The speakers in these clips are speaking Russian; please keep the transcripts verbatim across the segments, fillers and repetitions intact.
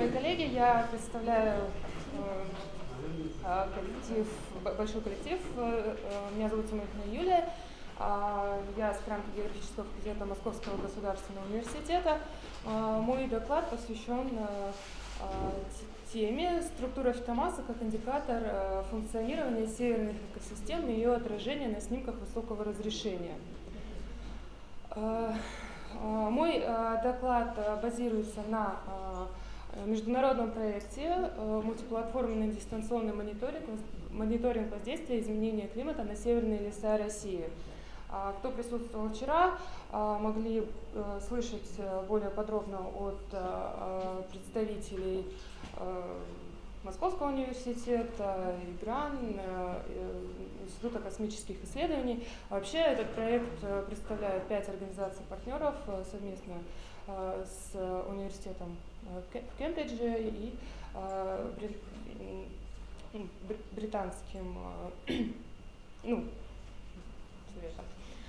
Уважаемые коллеги, я представляю коллектив, большой коллектив. Меня зовут Тимохина Юлия. Я аспирантка географического факультета Московского государственного университета. Мой доклад посвящен теме структура фитомассы как индикатор функционирования северных экосистем и ее отражения на снимках высокого разрешения. Мой доклад базируется на международном проекте «Мультиплатформенный дистанционный мониторинг, мониторинг воздействия изменения климата на северные леса России». Кто присутствовал вчера, могли слышать более подробно от представителей Московского университета, ИГРАН, Института космических исследований. Вообще этот проект представляет пять организаций-партнеров совместно с университетом в Кембридже и британским ну, советом.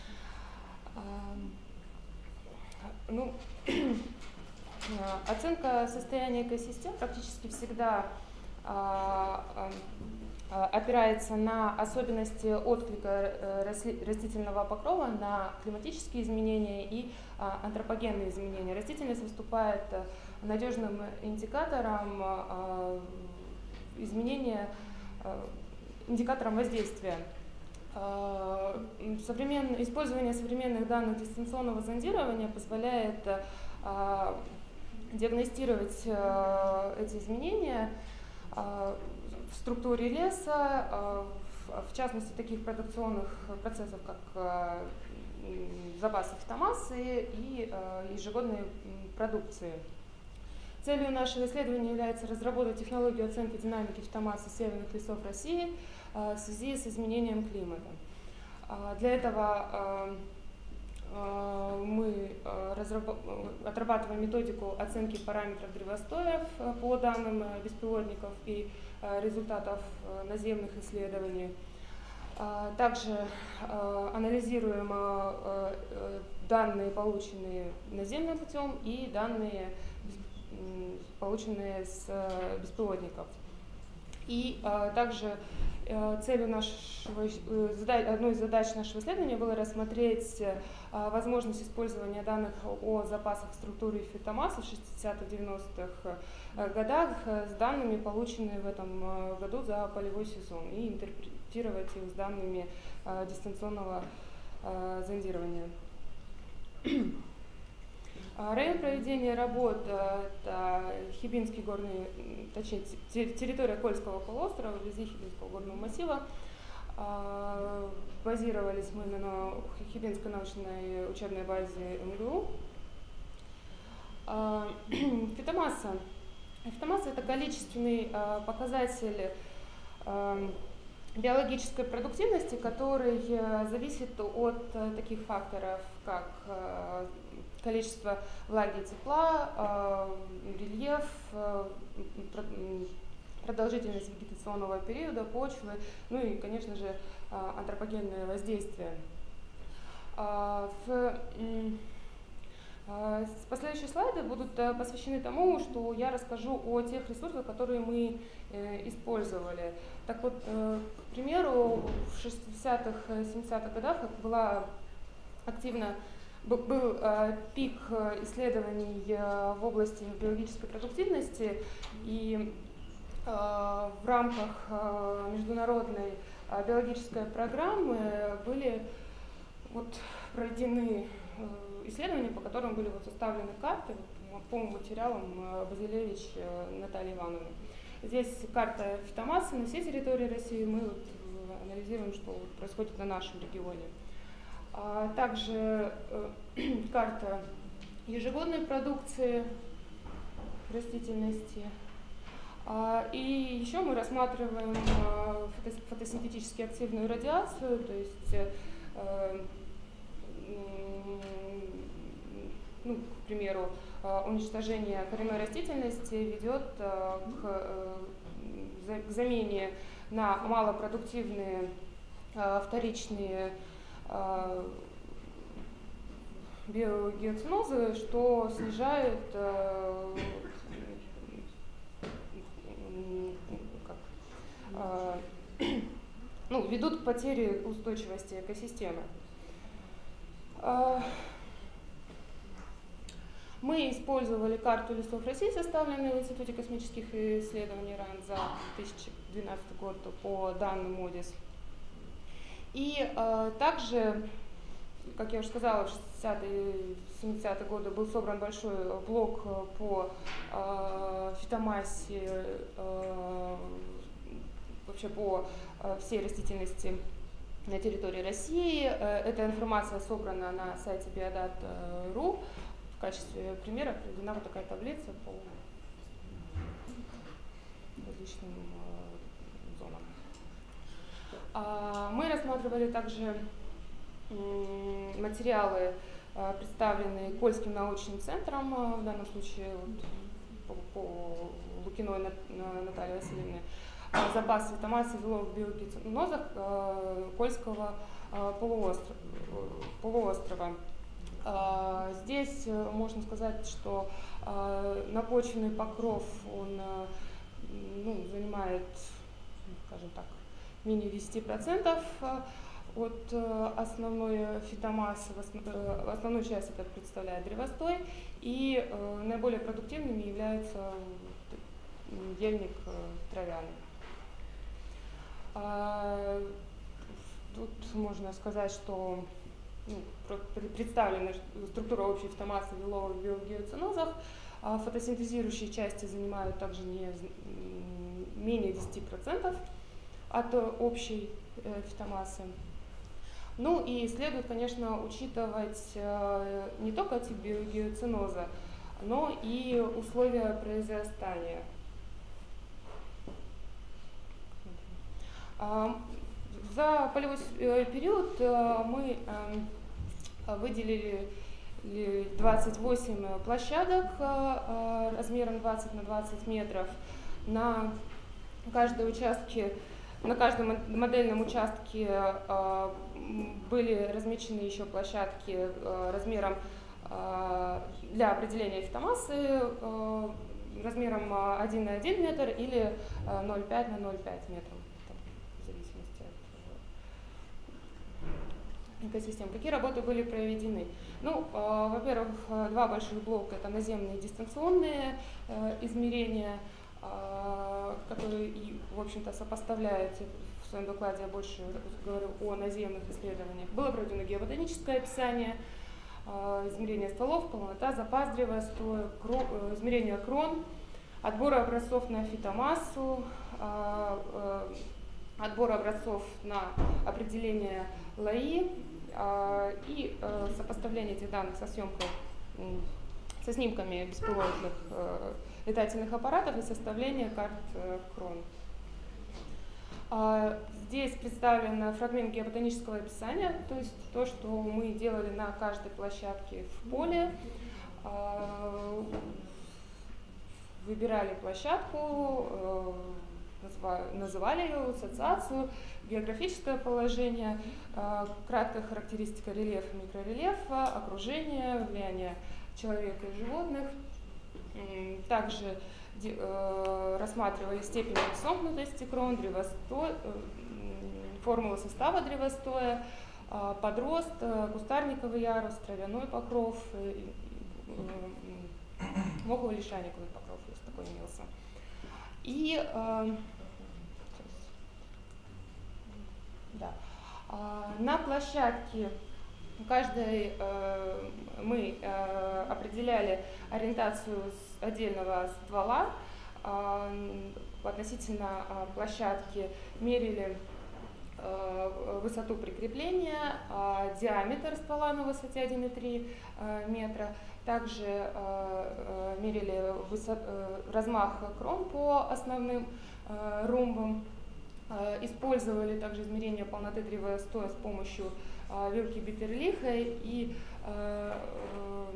Ну, оценка состояния экосистем практически всегда опирается на особенности отклика растительного покрова на климатические изменения и антропогенные изменения. Растительность выступает надежным индикатором изменения, индикатором воздействия. Современ... Использование современных данных дистанционного зондирования позволяет диагностировать эти изменения в структуре леса, в частности таких продукционных процессов, как запасы фитомассы и ежегодной продукции. Целью нашего исследования является разработать технологию оценки динамики фитомассы северных лесов России в связи с изменением климата. Для этого мы отрабатываем методику оценки параметров древостоев по данным беспилотников и результатов наземных исследований. Также анализируем данные, полученные наземным путем, и данные, полученные с беспилотников. И также целью нашего, одной из задач нашего исследования было рассмотреть возможность использования данных о запасах структуры фитомассы в шестидесятых-девяностых годах с данными, полученными в этом году за полевой сезон, и интерпретировать их с данными дистанционного зондирования. Район проведения работ – это Хибинский горный, точнее, территория Кольского полуострова, вблизи Хибинского горного массива. Базировались мы на Хибинской научной учебной базе эм гэ у. Фитомасса. Фитомасса – это количественный показатель биологической продуктивности, который зависит от таких факторов, как количество влаги и тепла, рельеф, продолжительность вегетационного периода, почвы, ну и, конечно же, антропогенное воздействие. Последующие слайды будут посвящены тому, что я расскажу о тех ресурсах, которые мы использовали. Так вот, к примеру, в шестидесятых-семидесятых годах была активно был пик исследований в области биологической продуктивности, и в рамках международной биологической программы были вот проведены исследования, по которым были вот составлены карты по материалам Базилевич Натальи Ивановны. Здесь карта фитомассы на всей территории России. Мы вот анализируем, что происходит на нашем регионе. Также карта ежегодной продукции растительности. И еще мы рассматриваем фотосинтетически активную радиацию, то есть, ну, к примеру, уничтожение коренной растительности ведет к замене на малопродуктивные вторичные биогеоцинозы, что снижает ну, ведут к потере устойчивости экосистемы. Мы использовали карту лесов России, составленную в Институте космических исследований РАН за две тысячи двенадцатый год по данным МОДИС. И э, также, как я уже сказала, в шестидесятые-семидесятые годы был собран большой блок по э, фитомассе, э, вообще по э, всей растительности на территории России. Э, эта информация собрана на сайте биодат точка ру. В качестве примера приведена вот такая таблица по различным э, зонам. А, мы рассматривали также м, материалы, э, представленные Кольским научным центром, э, в данном случае вот, по, по Лукиной Наталье Васильевне, э, запас фитомассы в биогеоценозах э, Кольского э, полуострова. полуострова. Здесь можно сказать, что напочвенный покров он, ну, занимает, скажем так, менее десяти процентов от основной фитомассы. Основную часть это представляет древостой, и наиболее продуктивными являются ельник травяный. Тут можно сказать, что ну, представлена структура общей фитомассы в еловых биогеоценозах. А фотосинтезирующие части занимают также не менее десяти процентов от общей э, фитомассы. Ну и следует, конечно, учитывать э, не только тип биогеоценоза, но и условия произрастания. А, за полевой период э, мы э, выделили двадцать восемь площадок э, размером двадцать на двадцать метров. На каждой участке, на каждом модельном участке э, были размечены еще площадки э, размером э, для определения фитомассы э, размером один на один метр или э, ноль целых пять на ноль целых пять метров, в зависимости от экосистем. Какие работы были проведены? Ну, э, во-первых, два больших блока — это наземные и дистанционные э, измерения, э, которые, и, в общем-то, сопоставляют. В своем докладе я больше говорю о наземных исследованиях. Было проведено геоботаническое описание, э, измерение стволов, полнота, запас древостоя, кро, э, измерение крон, отбор образцов на фитомассу, э, э, отбор образцов на определение ЛАИ, и э, сопоставление этих данных со съемкой, со снимками беспилотных э, летательных аппаратов и составление карт э, крон. А, здесь представлен фрагмент геоботанического описания, то есть то, что мы делали на каждой площадке в поле. А, выбирали площадку, э, называли ее, ассоциацию, географическое положение, э, краткая характеристика рельефа и микрорельефа, окружение, влияние человека и животных. Также э, рассматривали степень сомкнутости крон, древостой, э, формулу состава древостоя, э, подрост, э, кустарниковый ярус, травяной покров, э, э, мохово-лишайниковый покров, если такой имелся. И э, да. На площадке каждой э, мы э, определяли ориентацию с отдельного ствола. Э, относительно э, площадки мерили э, высоту прикрепления, э, диаметр ствола на высоте один и три э, метра. Также э, э, мерили высот, э, размах крон по основным э, ромбам. Использовали также измерение полноты древостоя с помощью э, вилки Биттерлиха и, э, э,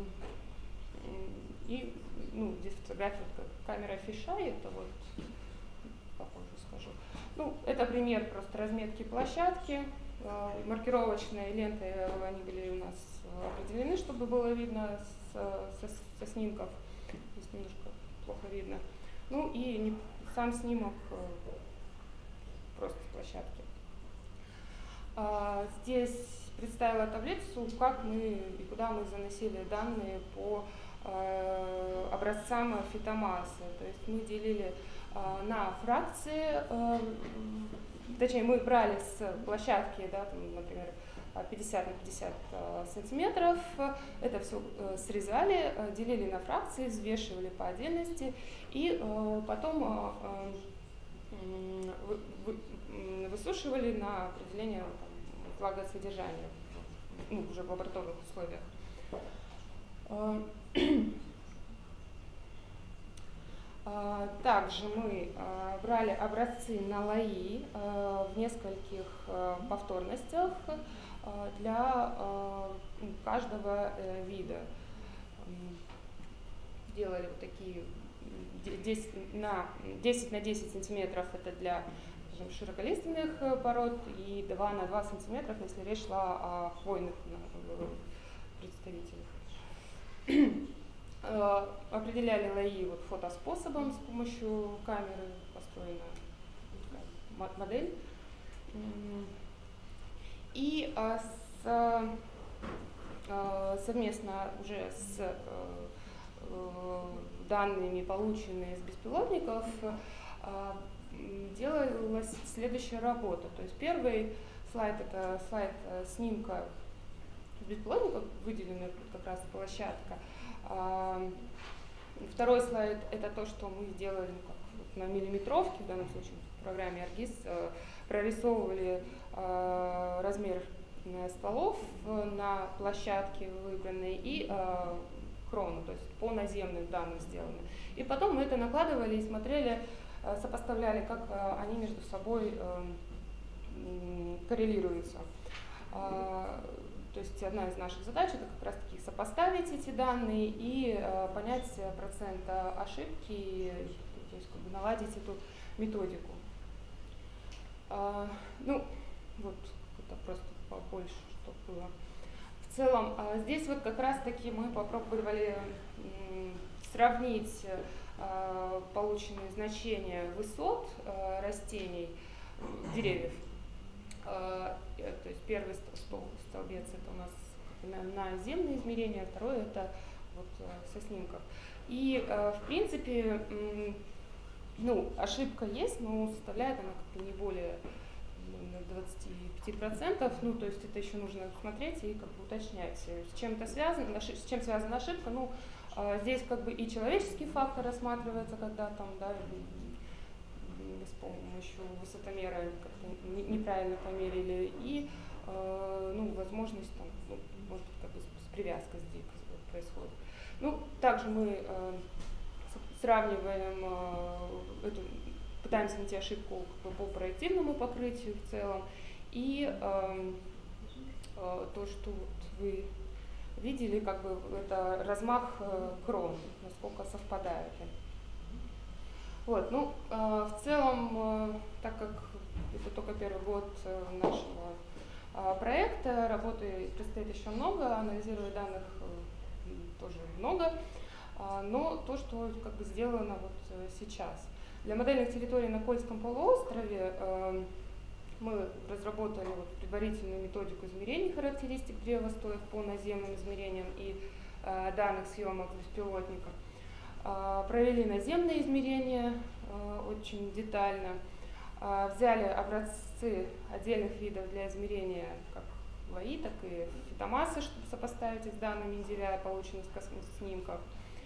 и ну, здесь фотография камера фишай, это вот попозже скажу. Ну, это пример просто разметки площадки. Э, маркировочные ленты они были у нас определены, чтобы было видно с, со, со снимков. Здесь немножко плохо видно. Ну и не, сам снимок просто с площадки. Здесь представила таблицу, как мы и куда мы заносили данные по образцам фитомассы. То есть мы делили на фракции, точнее мы брали с площадки, да, там, например, пятьдесят на пятьдесят сантиметров, это все срезали, делили на фракции, взвешивали по отдельности и потом высушивали на определение влагосодержания, ну, уже в лабораторных условиях. Также мы брали образцы на лои в нескольких повторностях для каждого вида. Делали вот такие десять на десять сантиметров, это для, скажем, широколиственных пород, и два на два сантиметра, если речь шла о хвойных представителях. Определяли лои вот фотоспособом с помощью камеры, построена модель. И с, совместно уже с данными, полученными с беспилотников, делалась следующая работа. То есть первый слайд — это слайд снимка беспилотника, выделенная как раз площадка. Второй слайд — это то, что мы сделали, ну, как вот на миллиметровке, в данном случае в программе Аргиз, прорисовывали размер стволов на площадке выбранной и крону, то есть по наземным данным сделаны. И потом мы это накладывали и смотрели, сопоставляли, как они между собой коррелируются. То есть одна из наших задач — это как раз таки сопоставить эти данные и э, понять процент ошибки, то есть как бы наладить эту методику. А, ну, вот это просто побольше, что было. В целом, а здесь вот как раз таки мы попробовали м, сравнить э, полученные значения высот э, растений, деревьев. То есть первый столбец — это у нас на наземные измерения, второй — это вот со снимков. И в принципе, ну, ошибка есть, но составляет она как-то не более двадцати пяти процентов. Ну, то есть это еще нужно смотреть и как бы уточнять, с чем это связано, с чем связана ошибка. Ну, здесь как бы и человеческий фактор рассматривается, когда там, да, с помощью высотомера как-то неправильно померили, и э, ну, возможность, там, ну, может быть, как бы с привязкой здесь происходит. Ну, также мы э, сравниваем, э, эту, пытаемся найти ошибку как бы по проективному покрытию в целом, и э, э, то, что вот вы видели, как бы это размах э, крон, насколько совпадают. Вот, ну, э, в целом, э, так как это только первый год э, нашего э, проекта, работы предстоит еще много, анализировать данных э, тоже много, э, но то, что как бы сделано вот э, сейчас. Для модельных территорий на Кольском полуострове э, мы разработали вот предварительную методику измерений характеристик древостоев по наземным измерениям и э, данных съемок беспилотников. Провели наземные измерения очень детально, взяли образцы отдельных видов для измерения как лои, так и фитомассы, чтобы сопоставить их с данными Менделеева, полученных с космических снимков.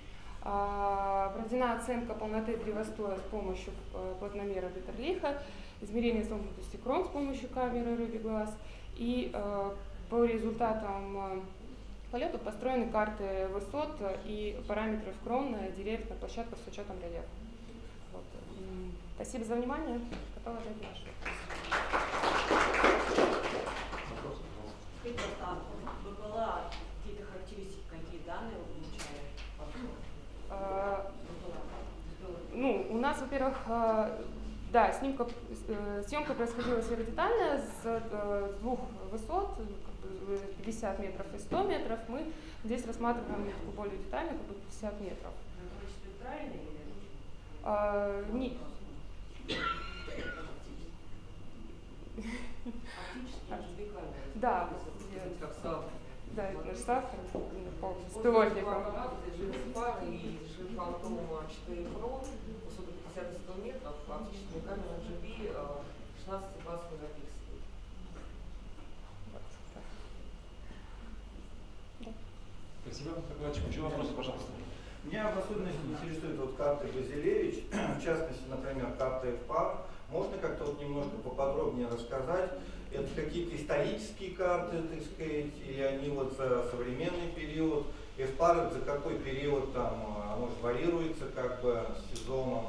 Проведена оценка полноты древостоя с помощью плотномера Виттерлиха, измерение сомкнутости крон с помощью камеры рыбий глаз, и по результатам полету построены карты высот и параметров крон деревьев на площадках с учетом рельефа. Вот. Спасибо за внимание. Готова ответить на ваши вопросы. Скажите, пожалуйста, БПЛА, какие-то характеристики, какие данные вы получали? А, ну, у нас, во-первых, да, снимка, съемка происходила сверхдетально с, с двух высот, пятьдесят метров и сто метров. Мы здесь рассматриваем более детально, как бы пятьдесят метров. Это вычислить правильно или а, не, Оптически вертикальная. Да. Как сахар. Да, это наш сахар, с После пилотником. Жилфан и Жилфантома четыре Pro, высота пятьдесят сто метров, оптическими камерами джи би шестнадцать-двадцать мегапикселей. Спасибо, докладчик. Еще вопросы, пожалуйста. Меня в особенности интересует вот карты Базилевич, в частности, например, карта эф пар. Можно как-то вот немножко поподробнее рассказать? Это какие-то исторические карты, так сказать, или они вот за современный период? эф пар за какой период там, оно же варьируется как бы с сезоном?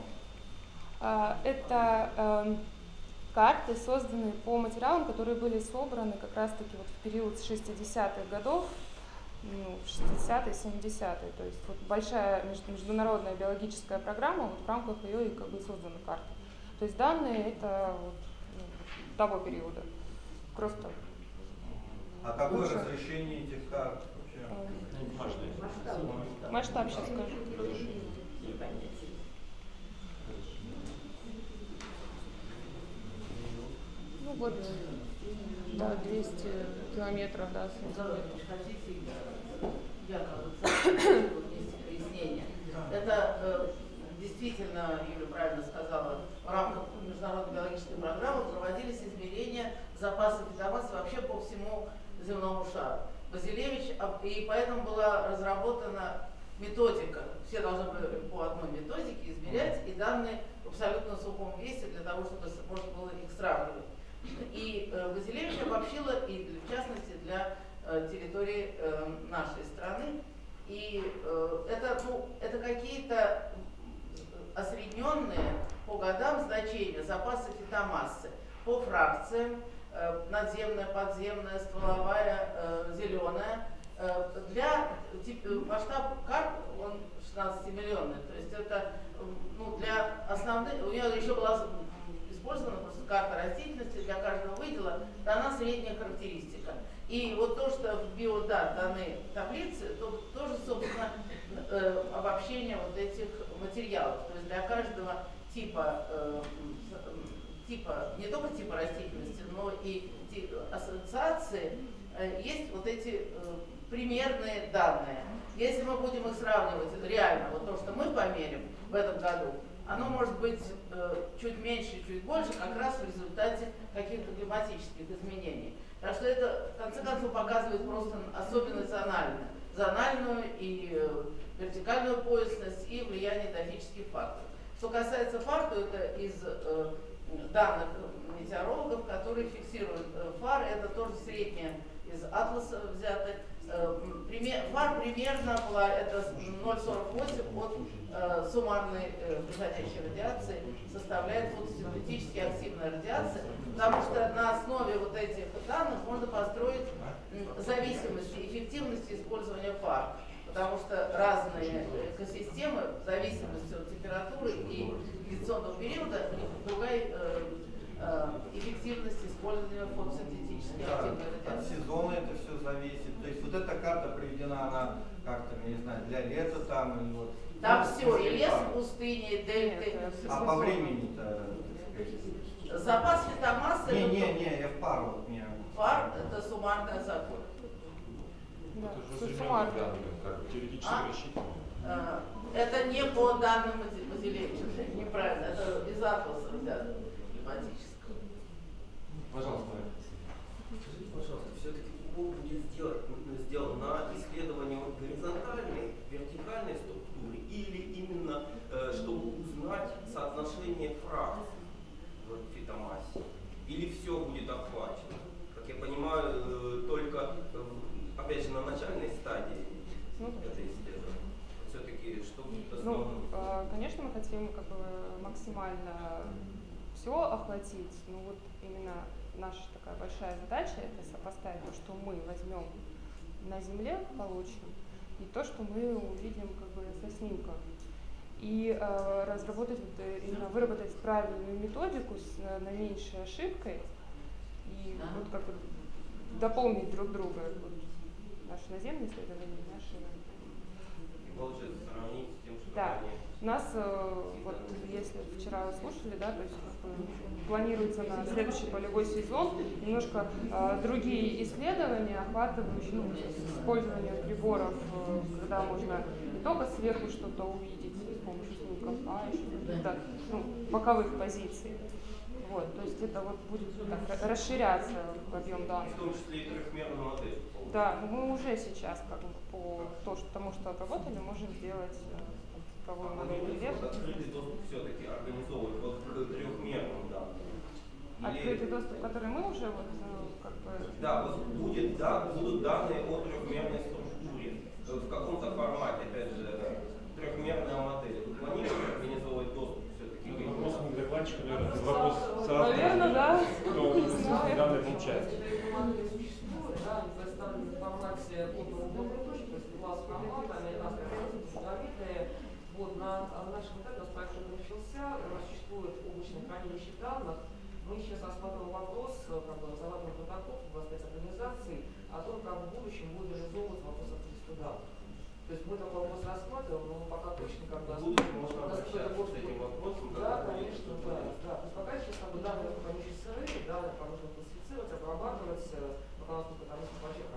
Это э, карты, созданные по материалам, которые были собраны как раз-таки вот в период с шестидесятых годов, ну, шестидесятые, семидесятые. То есть вот большая международная биологическая программа, вот в рамках ее и как бы созданы карты. То есть данные это вот, ну, того периода. Просто. А какое лучше. разрешение этих карт вообще? Масштаб, Масштаб сейчас скажу. Ну вот, да, двести километров, да, Я как бы есть пояснение. Это э, действительно, Юля правильно сказала, в рамках международной биологической программы проводились измерения запаса фитомассы вообще по всему земному шару. Базилевич, и поэтому была разработана методика. Все должны были по одной методике измерять, и данные в абсолютно сухом весе для того, чтобы можно было их сравнивать. И э, Базилевич обобщила, и в частности для э, территории э, нашей страны. И э, это, ну, это какие-то осредненные по годам значения запаса фитомассы по фракциям, э, надземная, подземная, стволовая, э, зеленая. Э, для тип, масштаб карт он шестнадцатимиллионный, то есть это ну, для основных, у нее еще была использована просто карта растительности, для каждого выдела дана средняя характеристика. И вот то, что в биодат даны таблицы, то тоже, собственно, э, обобщение вот этих материалов. То есть для каждого типа, э, типа, не только типа растительности, но и ассоциации э, есть вот эти э, примерные данные. Если мы будем их сравнивать реально, вот то, что мы померим в этом году, оно может быть э, чуть меньше, чуть больше, как раз в результате каких-то климатических изменений. Так что это, в конце концов, показывает просто особенность зональную, зональную и э, вертикальную поясность и влияние эндофических факторов. Что касается фар, то это из э, данных метеорологов, которые фиксируют э, фар, это тоже среднее из атласа взято. Э, пример, фар примерно была, это ноль целых сорок восемь от э, суммарной э, приходящей радиации составляет фотосинтетически активная радиация, потому что на основе вот этих данных можно построить э, зависимости, эффективности использования фар, потому что разные экосистемы в зависимости от температуры и вегетационного периода у них другая э, э, эффективность использования фотосинтетически активной радиации. От сезона это все зависит. То есть вот эта карта приведена, она как-то, я не знаю, для лета там или вот. Там ну, все, и лес, и пустыни, и дельты. А по времени-то? Запас фитомассы. Не, не, не, эф пар вот мне. Фар это суммарная закон. Да, Это же суммарно. современные данные, как теоретически А? рассчитано. Это не по данным Базилевича, неправильно, это из атласа взято климатического. Пожалуйста. Скажите, пожалуйста, все-таки упор будет сделать, сделан на исследование горизонтальной, вертикальной структуры или именно, э, чтобы узнать соотношение фракций в фитомассе? Или все будет охвачено? Как я понимаю, э, только, э, опять же, на начальной стадии Ну, это исследование. Все-таки что будет Ну, основным? э, конечно, мы хотим как бы максимально все охватить. Ну вот именно наша такая большая задача это сопоставить то, что мы возьмем на Земле, получим, и то, что мы увидим как бы со снимка. И э, разработать, вот, э, именно выработать правильную методику с э, наименьшей ошибкой и Ага. вот как бы дополнить друг друга. Вот, наши наземные исследования, наши получается, сравнить с тем, что Да. ранее. У нас, э, вот если вчера слушали, да, то есть как бы планируется на следующий полевой сезон немножко э, другие исследования, охватывающие ну, использование приборов, э, когда можно не только сверху что-то увидеть с помощью снимков, а еще каких-то ну, боковых позиций. Вот, то есть это вот будет так, расширяться объем данных. В том числе и трехмерную модель. Да, мы уже сейчас как бы по то, что, тому, что отработали, можем сделать цифровую А модель будет рельефа. открытый доступ все-таки организовывать вот к трехмерным данным? Или- Открытый доступ, который мы уже вот э, как бы... Да, вот будет, да, будут данные о трехмерной структуре. В каком-то формате, опять же, трехмерная модель. Вы планируете организовывать доступ все-таки? Это вопрос не докладчика, наверное, это вопрос сразу. Наверное, да. Кто инвестиционные данные получает. Модели существуют, да, они представлены в формате кодового блока точки, то есть класс формата, американская граница, фундаментные. Вот, на, на нашем этапе у нас проект уже начался, у нас существует облачное хранилище данных. Мы сейчас рассматриваем вопрос, как бы разрабатываем протокол в двадцать пять организаций о том, как в будущем будет реализовываться вопрос открытия данных. То есть мы такой вопрос рассматриваем, но пока точно как бы... В будущем можно обращаться с этим вопросом, Да, когда конечно, да, да. То есть пока сейчас как бы данные пока не сырые, данные пока нужно классифицировать, обрабатывать, пока у нас только там есть